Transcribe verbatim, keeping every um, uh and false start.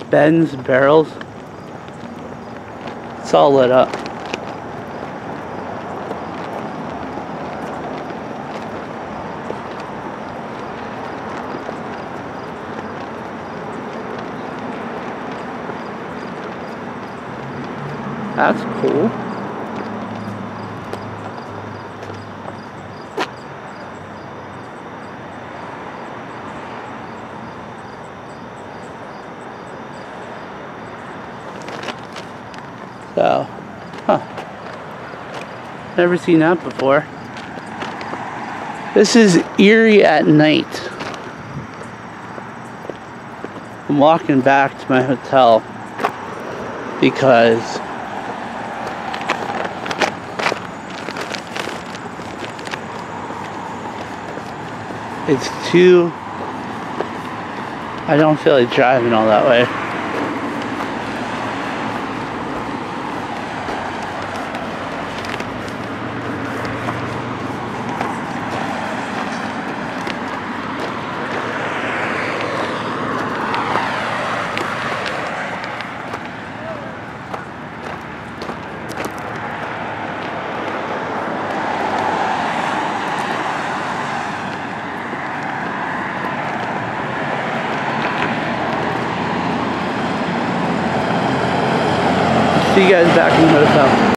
Ben's Barrels. It's all lit up. That's cool. So, huh. Never seen that before. This is Erie at night. I'm walking back to my hotel because it's too, I don't feel like driving all that way. See you guys back in the hotel.